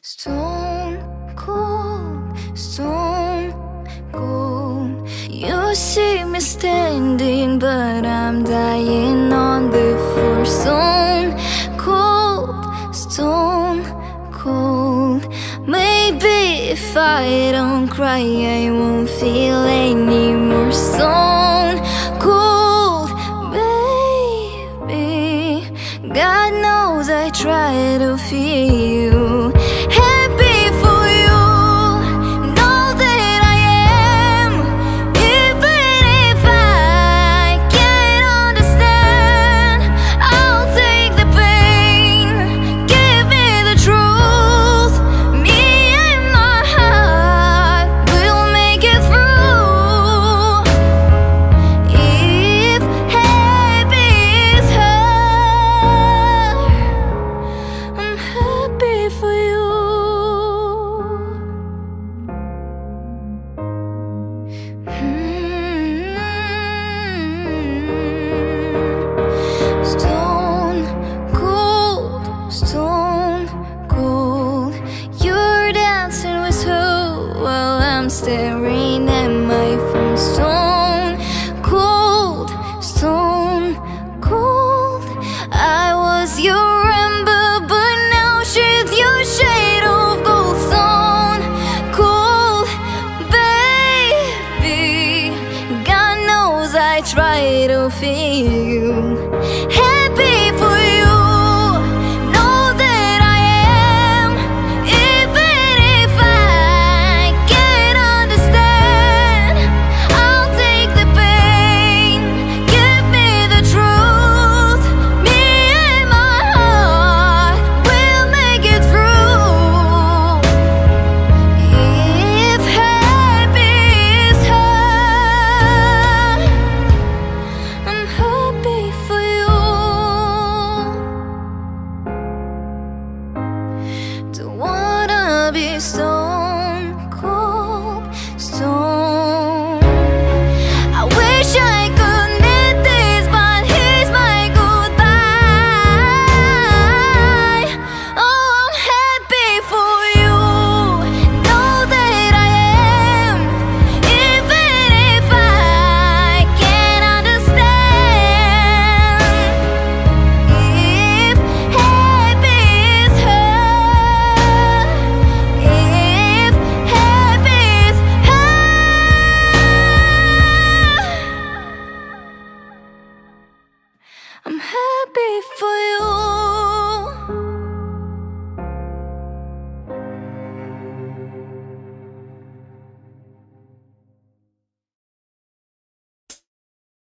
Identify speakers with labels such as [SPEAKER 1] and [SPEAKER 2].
[SPEAKER 1] Stone cold, stone cold. You see me standing, but I'm dying on the floor. Stone cold, stone cold. Maybe if I don't cry, I won't feel anymore. Stone cold, baby. God knows I try to feel you. Happy for you, know that I am. Even if I can't understand, I'll take the pain. Give me the truth. Me and my heart will make it through. If happy is her, I'm happy for you. Stone cold, stone cold. You're dancing with who while I'm staring at my phone. Stone cold, stone cold. I was your ember, but now she's your shade of gold. Stone cold, baby. God knows I try to feel you. Happy for you, know that I am. Even if I can't understand, I'll take the pain. Give me the truth. Me and my heart will make it through. If happy is her, I'm happy for you. Don't wanna be stone cold, stone. I wish I could end this, but here's my goodbye. Oh, I'm happy for you. Know that I am. Even if I can't understand. If happy is her, if happy is her, I'm happy for you.